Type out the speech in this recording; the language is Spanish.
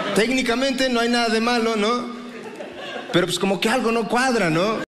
Técnicamente no hay nada de malo, ¿no? Pero pues como que algo no cuadra, ¿no?